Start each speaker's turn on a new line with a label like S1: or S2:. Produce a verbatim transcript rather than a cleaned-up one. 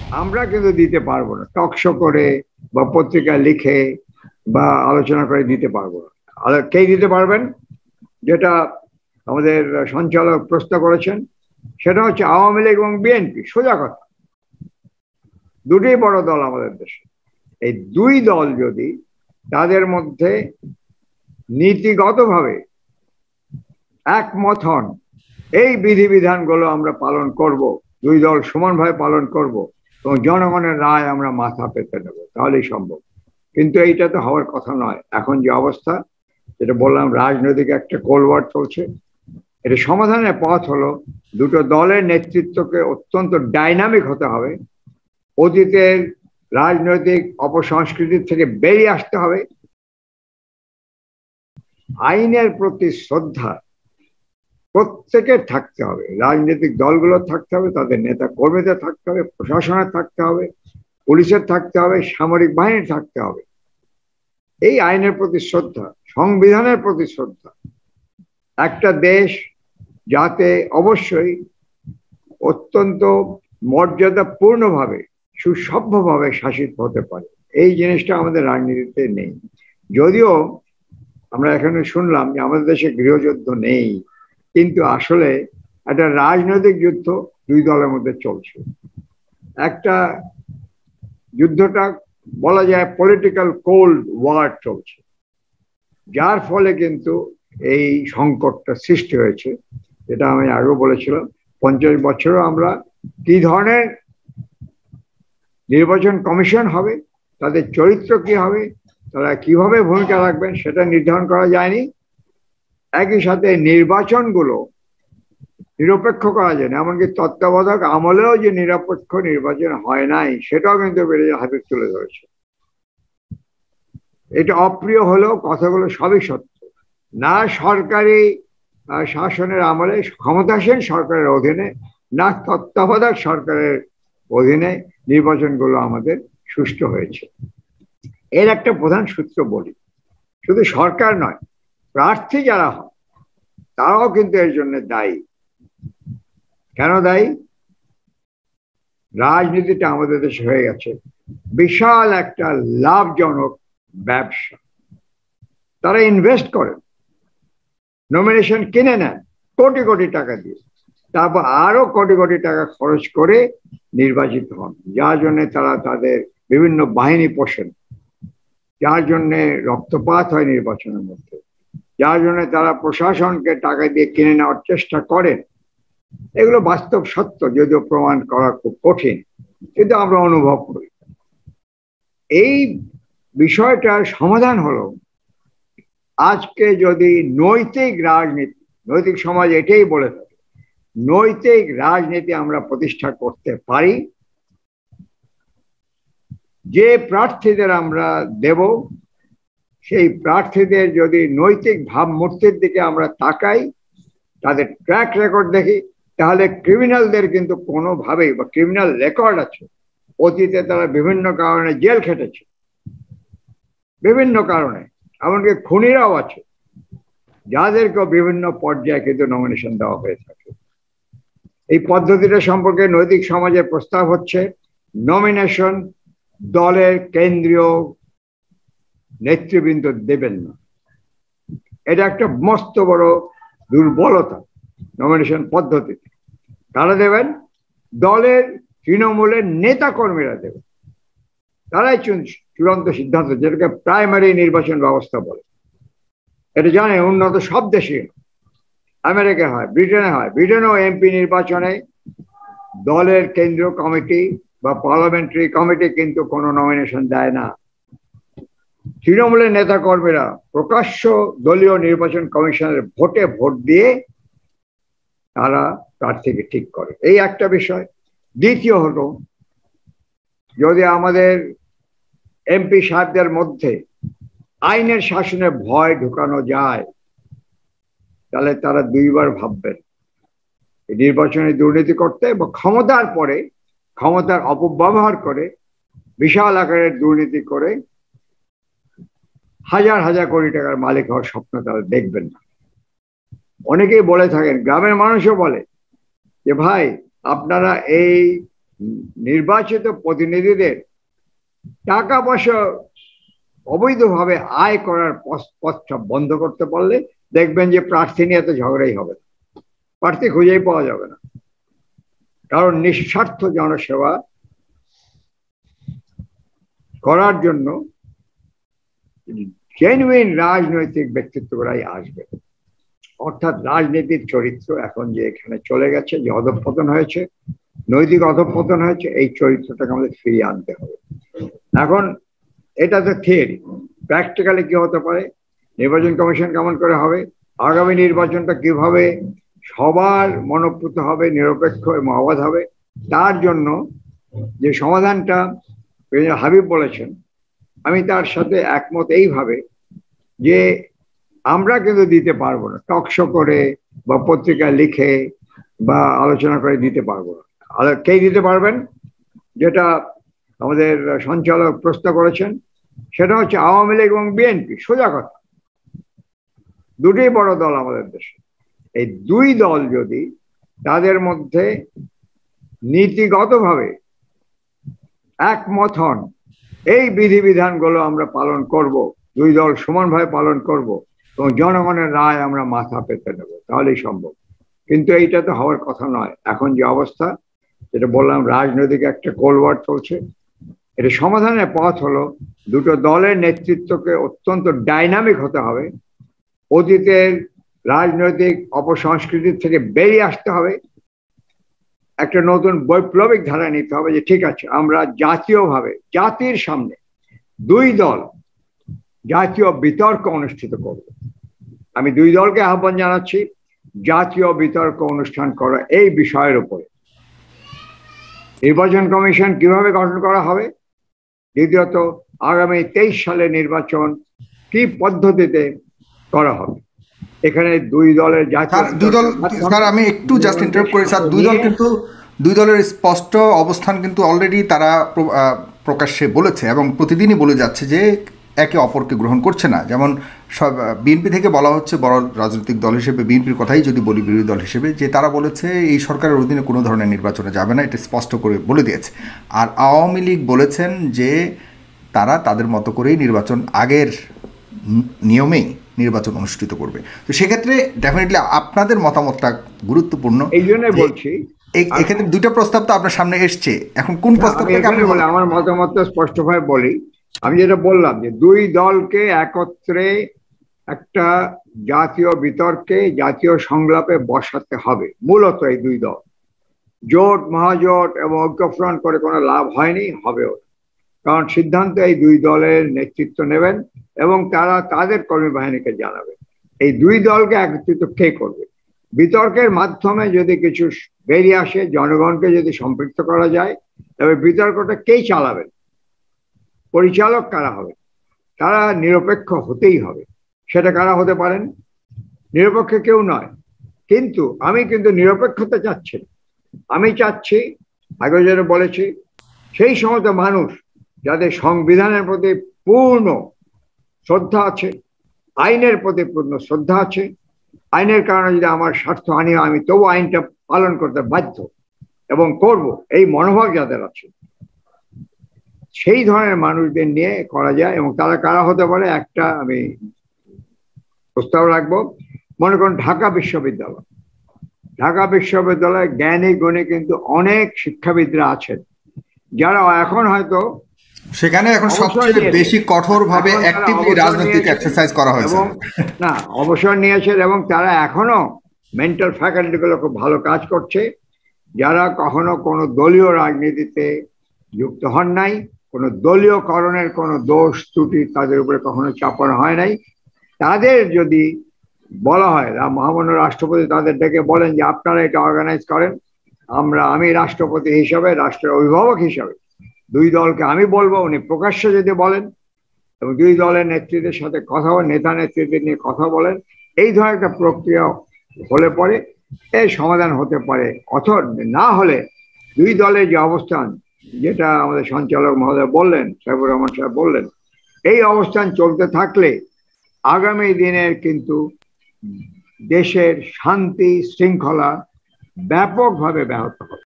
S1: আমরা কিন্তু দিতে পারবো না, টক শো করে বা পত্রিকায় লিখে বা আলোচনা করে দিতে পারবো না। আর কে দিতে পারবেন? যেটা আমাদের সঞ্চালক প্রশ্ন করেছেন, সেটা হচ্ছে আওয়ামী লীগ এবং বিএনপি। সোজা কথা, দুটোই বড় দল আমাদের দেশে। এই দুই দল যদি তাদের মধ্যে নীতিগতভাবে একমত হন, এই বিধিবিধানগুলো আমরা পালন করব, দুই দল সমানভাবে পালন করব এবং জনগণের রায় আমরা মাথা পেতে নেব, তাহলেই সম্ভব। কিন্তু এইটা তো হওয়ার কথা নয়। এখন যে অবস্থা, যেটা বললাম, রাজনৈতিক একটা কোলওয়ার চলছে। এটা সমাধানের পথ হলো দুটো দলের নেতৃত্বকে অত্যন্ত ডাইনামিক হতে হবে, অতীতের রাজনৈতিক অপসংস্কৃতি থেকে বেরিয়ে আসতে হবে, আইনের প্রতি শ্রদ্ধা প্রত্যেকের থাকতে হবে, রাজনৈতিক দলগুলোর থাকতে হবে, তাদের নেতা কর্মীদের থাকতে হবে, প্রশাসনের থাকতে হবে, পুলিশের থাকতে হবে, সামরিক বাহিনীর থাকতে হবে। এই আইনের প্রতি শ্রদ্ধা, সংবিধানের প্রতি শ্রদ্ধা, একটা দেশ যাতে অবশ্যই অত্যন্ত মর্যাদাপূর্ণভাবে সুসভ্যভাবে শাসিত হতে পারে, এই জিনিসটা আমাদের রাজনীতিতে নেই। যদিও আমরা এখানে শুনলাম যে আমাদের দেশে গৃহযুদ্ধ নেই, কিন্তু আসলে একটা রাজনৈতিক যুদ্ধ দুই দলের মধ্যে চলছে। একটা যুদ্ধটা বলা যায় পলিটিক্যাল কোল্ড ওয়ার চলছে, যার ফলে কিন্তু এই সংকটটা সৃষ্টি হয়েছে। যেটা আমি আগেও বলেছিলাম, পঞ্চাশ বছরও আমরা কি ধরনের নির্বাচন কমিশন হবে, তাদের চরিত্র কি হবে, তারা কিভাবে ভূমিকা রাখবেন, সেটা নির্ধারণ করা যায়নি। একই সাথে নির্বাচনগুলো নিরপেক্ষ করা যায় না, এমনকি তত্ত্বাবধায়ক আমলেও যে নিরপেক্ষ নির্বাচন হয় নাই, সেটাও কিন্তু বেড়ে হাতে তুলে ধরেছে। এটা অপ্রিয় হলেও কথাগুলো সবই সত্য। না সরকারি শাসনের আমলে ক্ষমতাসীন সরকারের অধীনে, না তত্ত্বাবধায়ক সরকারের অধীনে নির্বাচনগুলো আমাদের সুষ্ঠু হয়েছে। এর একটা প্রধান সূত্র বলি, শুধু সরকার নয়, প্রার্থী যারা হয় তারাও কিন্তু এর জন্য দায়ী। কেন দায়ী? রাজনীতিটা আমাদের দেশে হয়ে গেছে বিশাল একটা লাভজনক ব্যবসা। তারা ইনভেস্ট করেন, নমিনেশন কিনে নেন কোটি কোটি টাকা দিয়ে, তারপর আরো কোটি কোটি টাকা খরচ করে নির্বাচিত হন, যার জন্য তারা তাদের বিভিন্ন বাহিনী পোষেন, যার জন্য রক্তপাত হয় নির্বাচনের মধ্যে, যার জন্য তারা প্রশাসনকে টাকা দিয়ে কিনে নেওয়ার চেষ্টা করেন। এগুলো বাস্তব সত্য, যদিও প্রমাণ করা খুব কঠিন, কিন্তু আমরা অনুভব করি। এই বিষয়টার সমাধান হলো, আজকে যদি নৈতিক রাজনীতি, নৈতিক সমাজ এটাই বলে থাকে, নৈতিক রাজনীতি আমরা প্রতিষ্ঠা করতে পারি, যে প্রার্থীদের আমরা দেব সেই প্রার্থীদের যদি নৈতিক ভাবমূর্তির দিকে আমরা তাকাই, তাদের ট্র্যাক রেকর্ড দেখি, তাহলে ক্রিমিনালদের কিন্তু কোনোভাবেই, বা ক্রিমিনাল রেকর্ড আছে, অতীতে তারা বিভিন্ন কারণে জেল খেটেছে, বিভিন্ন কারণে, এমনকি খুনিরাও আছে, যাদেরকেও বিভিন্ন পর্যায়ে কিন্তু নমিনেশন দেওয়া হয়ে থাকে। এই পদ্ধতিটা সম্পর্কে নৈতিক সমাজের প্রস্তাব হচ্ছে, নমিনেশন দলের কেন্দ্রীয় নেতৃবৃন্দ দেবেন না। এটা একটা মস্ত বড় দুর্বলতা নমিনেশন পদ্ধতিতে। কারা দেবেন? দলের তৃণমূলের নেতা কর্মীরা দেবেন। তারাই চূড়ান্ত সিদ্ধান্ত, যেটাকে প্রাইমারি নির্বাচন ব্যবস্থা বলে। এটা জানে উন্নত সব দেশে, আমেরিকা হয়, ব্রিটেনে হয়। ব্রিটেনেও এমপি নির্বাচনে দলের কেন্দ্রীয় কমিটি বা পার্লামেন্টারি কমিটি কিন্তু কোনো নমিনেশন দেয় না। তৃণমূলের নেতা কর্মীরা প্রকাশ্য দলীয় নির্বাচন কমিশনের ভোটে ভোট দিয়ে তারা প্রার্থীকে ঠিক করে। এই একটা বিষয়। দ্বিতীয় হলো, যদি আমাদের এমপি সাহেবদের মধ্যে আইনের শাসনের ভয় ঢুকানো যায়, তাহলে তারা দুইবার ভাববেন নির্বাচনে দুর্নীতি করতে, বা ক্ষমতার পরে ক্ষমতার অপব্যবহার করে বিশাল আকারের দুর্নীতি করে হাজার হাজার কোটি টাকার মালিক হওয়ার স্বপ্ন তারা দেখবেন না। অনেকেই বলে থাকেন, গ্রামের মানুষও বলে যে ভাই, আপনারা এই নির্বাচিত প্রতিনিধিদের টাকা পয়সা অবৈধভাবে আয় করার পথটা বন্ধ করতে পারলে দেখবেন যে প্রার্থী নিয়ে এত ঝগড়াই হবে না, প্রার্থী খুঁজেই পাওয়া যাবে না। কারণ নিঃস্বার্থ জনসেবা করার জন্য জেনুইন রাজনৈতিক ব্যক্তিত্বরাই আসবে। অর্থাৎ রাজনীতির চরিত্র এখন যে এখানে চলে গেছে, যে অধঃপতন হয়েছে, নৈতিক অধঃপতন হয়েছে, এই চরিত্রটাকে আমাদের ফিরিয়ে আনতে হবে। এখন এটা তো থিওরি, প্র্যাকটিক্যালি কি হতে পারে, নির্বাচন কমিশন কেমন করে হবে, আগামী নির্বাচনটা কিভাবে সবার মনোপুত হবে, নিরপেক্ষ এবং অবাধ হবে, তার জন্য যে সমাধানটা হাবিব বলেছেন, আমি তার সাথে একমত এইভাবে যে আমরা কিন্তু দিতে পারবো না, টকশো করে বা পত্রিকায় লিখে বা আলোচনা করে দিতে পারবো না। আর কে দিতে পারবেন, যেটা আমাদের সঞ্চালক প্রশ্ন করেছেন, সেটা হচ্ছে আওয়ামী লীগ এবং বিএনপি। সোজা কথা, দুটোই বড় দল আমাদের দেশে। এই দুই দল যদি তাদের মধ্যে নীতিগতভাবে একমত হন, এই বিধিবিধানগুলো আমরা পালন করব, দুই দল সমানভাবে পালন করব এবং জনগণের রায় আমরা মাথা পেতে নেব, তাহলেই সম্ভব। কিন্তু এইটা তো হওয়ার কথা নয়। এখন যে অবস্থা, যেটা বললাম, রাজনৈতিক একটা কোলওয়ার চলছে। এটা সমাধানের পথ হলো দুটো দলের নেতৃত্বকে অত্যন্ত ডাইনামিক হতে হবে, অতীতের রাজনৈতিক অপসংস্কৃতি থেকে বেরিয়ে আসতে হবে, একটা নতুন বৈপ্লবিক ধারা নিতে হবে যে ঠিক আছে, আমরা জাতীয়ভাবে জাতির সামনে দুই দল জাতীয় বিতর্ক অনুষ্ঠিত করব। আমি দুই দলকে আহ্বান জানাচ্ছি জাতীয় বিতর্ক অনুষ্ঠান করা এই বিষয়ের উপরে। নির্বাচন কমিশন কিভাবে গঠন করা হবে, দ্বিতীয়ত আগামী তেইশ সালে নির্বাচন কি পদ্ধতিতে করা হবে, এখানে দুই দলের জাতীয়
S2: দুই দল স্যার আমি একটু জাস্ট ইন্টারাপ্ট করি স্যার, দুই দল কিন্তু দুই দলের স্পষ্ট অবস্থান কিন্তু অলরেডি তারা প্রকাশ্যে বলেছে এবং প্রতিদিনই বলে যাচ্ছে যে একে অপরকে গ্রহণ করছে না। যেমন সব বিএনপি থেকে বলা হচ্ছে, বড় রাজনৈতিক দল হিসেবে বিএনপির কথাই যদি বলি, বিরোধী দল হিসেবে, যে তারা বলেছে এই সরকারের অধীনে কোনো ধরনের নির্বাচনে যাবে না, এটা স্পষ্ট করে বলে দিয়েছে। আর আওয়ামী লীগ বলেছেন যে তারা তাদের মতো করেই নির্বাচন আগের নিয়মেই নির্বাচন অনুষ্ঠিত করবে। তো সেক্ষেত্রে ডেফিনেটলি আপনাদের মতামতটা গুরুত্বপূর্ণ।
S1: এই জন্যই বলছি,
S2: এক্ষেত্রে দুটো প্রস্তাব তো আপনার সামনে এসছে, এখন কোন প্রস্তাবটাকে আপনি
S1: বলে আমার মতামতটা স্পষ্টভাবে বলি। আমি যেটা বললাম যে দুই দলকে একত্রে একটা জাতীয় বিতর্কে, জাতীয় সংলাপে বসাতে হবে। মূলত এই দুই দল জোট, মহাজোট এবং ঐক্যফ্রন্ট করে কোনো লাভ হয়নি, হবেও, কারণ সিদ্ধান্ত এই দুই দলের নেতৃত্ব নেবেন এবং তারা তাদের কর্মী বাহিনীকে জানাবেন। এই দুই দলকে একত্রিত কে করবে, বিতর্কের মাধ্যমে যদি কিছু বেরিয়ে আসে, জনগণকে যদি সম্পৃক্ত করা যায়, তবে বিতর্কটা কেই চালাবেন, পরিচালক কারা হবে, তারা নিরপেক্ষ হতেই হবে। সেটা কারা হতে পারেন, নিরপেক্ষ কেউ নয়। কিন্তু আমি কিন্তু নিরপেক্ষতা চাচ্ছি না, আমি চাচ্ছি, আগে যেন বলেছি, সেই সমস্ত মানুষ যাদের সংবিধানের প্রতি পূর্ণ শ্রদ্ধা আছে, আইনের প্রতি পূর্ণ শ্রদ্ধা আছে, আইনের কারণে যদি আমার স্বার্থ হানি হয় আমি তবু আইনটা পালন করতে বাধ্য এবং করব, এই মনোভাব যাদের আছে, সেই ধরনের মানুষদের নিয়ে করা যায়। এবং তারা কারা হতে পারে, একটা আমি প্রস্তাব রাখবো, মনে করুন ঢাকা বিশ্ববিদ্যালয়। ঢাকা বিশ্ববিদ্যালয়ে জ্ঞানী গুণী কিন্তু অনেক শিক্ষাবিদরা আছেন, যারা এখন হয়তো
S2: সেখানে এখন সবচেয়ে বেশি কঠোরভাবে অ্যাক্টিভলি রাজনৈতিক এক্সারসাইজ করা হয়েছে,
S1: এবং না অবসর নিয়েছেন, এবং তারা এখনো মেন্টাল ফ্যাকাল্টিগুলো খুব ভালো কাজ করছে, যারা কখনো কোনো দলীয় রাজনীতিতে যুক্ত হন নাই, কোনো দলীয় করণের কোনো দোষ ত্রুটি তাদের উপরে কখনো চাপানো হয় নাই। তাদের যদি বলা হয়, মহামান্য রাষ্ট্রপতি তাদের ডেকে বলেন যে আপনারা এটা অর্গানাইজ করেন, আমরা আমি রাষ্ট্রপতি হিসাবে, রাষ্ট্রের অভিভাবক হিসাবে দুই দলকে আমি বলবো, উনি প্রকাশ্যে যদি বলেন এবং দুই দলের নেতৃত্বের সাথে কথা বলেন, নেতা নেতৃত্বের নিয়ে কথা বলেন, এই ধরনের একটা প্রক্রিয়া হলে পরে এই সমাধান হতে পারে। অথবা না হলে দুই দলের যে অবস্থান, যেটা আমাদের সঞ্চালক মহোদয় বললেন, সাইফুর রহমান সাহেব বললেন, এই অবস্থান চলতে থাকলে আগামী দিনের কিন্তু দেশের শান্তি শৃঙ্খলা ব্যাপকভাবে ব্যাহত হবে।